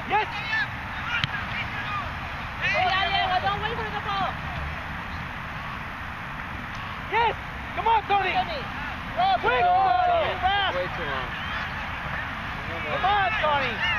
Yes! Diego, don't wait for the ball. Yes! Come on, Tony! Quick, Tony! Fast! Way too long. Come on, Tony!